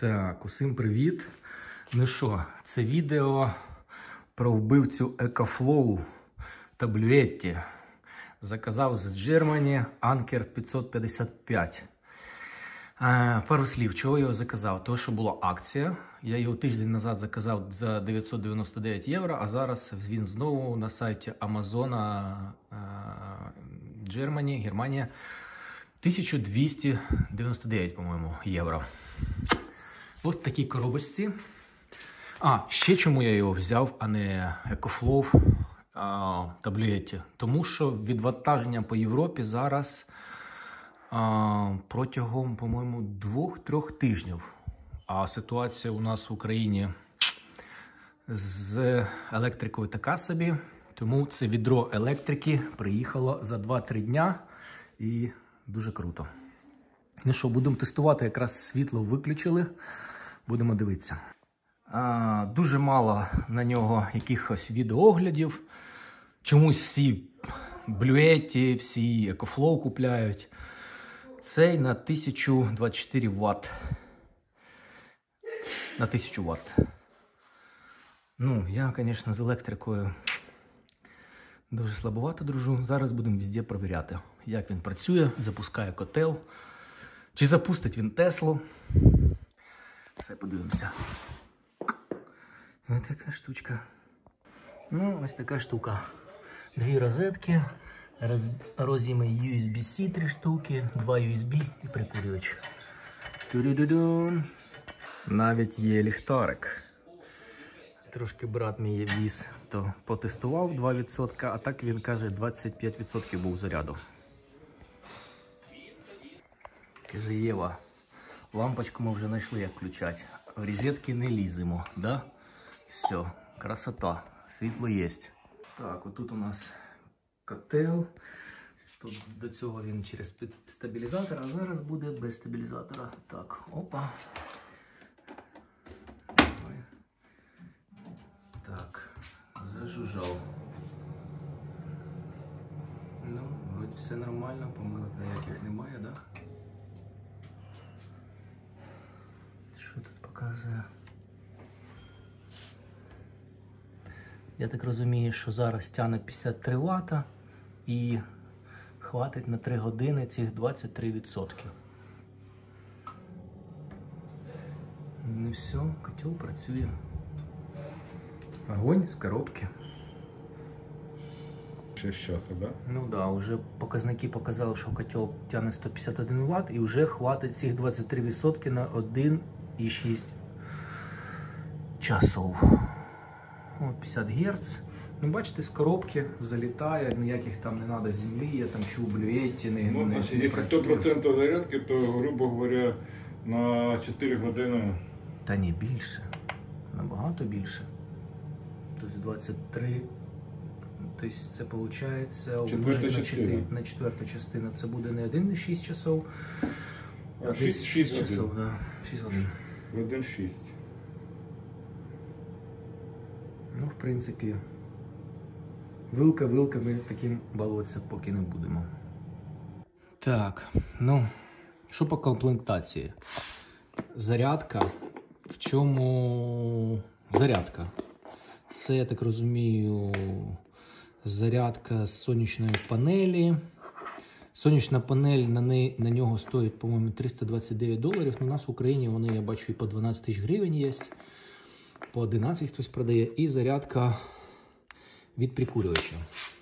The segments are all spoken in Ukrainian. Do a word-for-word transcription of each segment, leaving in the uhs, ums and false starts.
Так, усім привіт. Ну що, це відео про вбивцю EcoFlow та Bluetti. Заказав з Germany Anker п'ятсот п'ятдесят п'ять. А, пару слів, чого я його заказав? Того, що була акція. Я його тиждень назад заказав за дев'ятсот дев'яносто дев'ять євро, а зараз він знову на сайті Amazon Germany, Германія, тисяча двісті дев'яносто дев'ять, по-моєму, євро. Ось в такій коробочці. А, ще чому я його взяв, а не EcoFlow а, та Bluetti. Тому що відвантаження по Європі зараз а, протягом, по-моєму, двох-трьох тижнів. А ситуація у нас в Україні з електрикою така собі. Тому це відро електрики приїхало за два-три дня і дуже круто. Ну що, будемо тестувати, якраз світло виключили, будемо дивитися. А, дуже мало на нього якихось відеооглядів. Чомусь всі Bluetti, всі EcoFlow купляють. Цей на тисячу двадцять чотири ватт. На тисячу ватт. Ну, я, звісно, з електрикою дуже слабовато дружу. Зараз будемо везде перевіряти, як він працює, запускає котел. Чи запустить він Теслу. Все, подивимося. Ось така штучка. Ну, ось така штука. Дві розетки, роз... роз'єми ю ес бі-C три штуки, два ю ес бі і прикурювач. Ту-ду-ду-дун. Навіть є ліхтарик. Трошки брат мій віз, то потестував два відсотки, а так він каже, двадцять п'ять відсотків був заряду. Скажи, Єва, лампочку ми вже знайшли, як включати. В розетки не ліземо, да? Все, красота, світло є. Так, отут у нас котел. Тут до цього він через стабілізатор, а зараз буде без стабілізатора. Так, опа. Так, зажужжав. Ну, вроді все нормально, помилок ніяких немає, да? Що тут показує? Я так розумію, що зараз тягне п'ятдесят три ватта і хватить на три години цих двадцять три відсотки. Ну все, котел працює. Огонь з коробки. шість часов, да? Ну да, вже показники показали, що котел тягне сто п'ятдесят один ватт і вже хватить цих двадцять три відсотки на один і шість часов. О, п'ятдесят герц. Ну, бачите, з коробки залітає, ніяких там не треба землі, я там чув Bluetti, не, Ну, не, значить, не якщо сто відсотків зарядки, то, грубо говоря, на чотири години... Та ні, більше. Набагато більше. Тобто двадцять три, тобто це виходить умножити на, чотири, на четверту частину. Це буде не один і шість часов, а шість, шість часов, да. шість годин. Годин шість. Ну, в принципі, вилка-вилка, ми таким балуватися поки не будемо. Так, ну, що по комплектації? Зарядка. В чому зарядка? Це, я так розумію, зарядка з сонячної панелі. Сонячна панель на, не, на нього стоїть, по-моєму, триста двадцять дев'ять доларів. У нас в Україні вони, я бачу, і по дванадцять тисяч гривень є. По одинадцять хтось продає. І зарядка від прикурювача.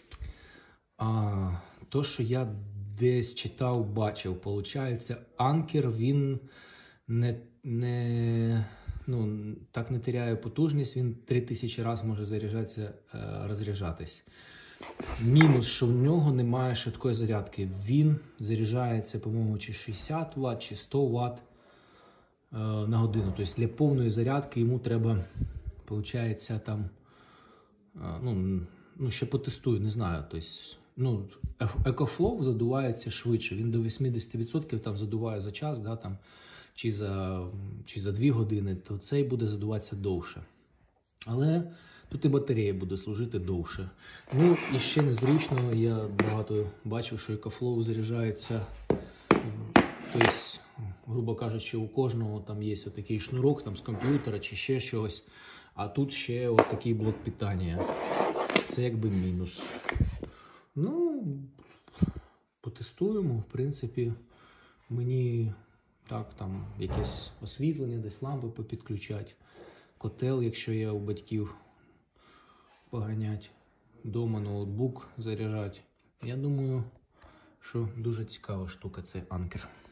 А, то, що я десь читав, бачив, виходить, Anker, він не... не Ну, так не теряє потужність, він три тисячі разів може заряджатися, розряджатись. Мінус, що в нього немає швидкої зарядки. Він заряджається, по-моєму, чи шістдесят ватт, чи сто ватт на годину. Тобто для повної зарядки йому треба, виходить, там, ну, ну ще потестую, не знаю. Тобто, ну, EcoFlow задувається швидше, він до вісімдесят відсотків там задуває за час, да, там, Чи за, чи за дві години, то цей буде задуватися довше. Але тут і батарея буде служити довше. Ну, і ще незручно, я багато бачив, що EcoFlow заряджається, тобто грубо кажучи, у кожного там є такий шнурок там, з комп'ютера чи ще щось, а тут ще от такий блок питання. Це якби мінус. Ну, потестуємо, в принципі, мені так, там якесь освітлення, десь лампи попідключать, котел, якщо є у батьків, поганять, дома ноутбук заряджать. Я думаю, що дуже цікава штука цей анкер.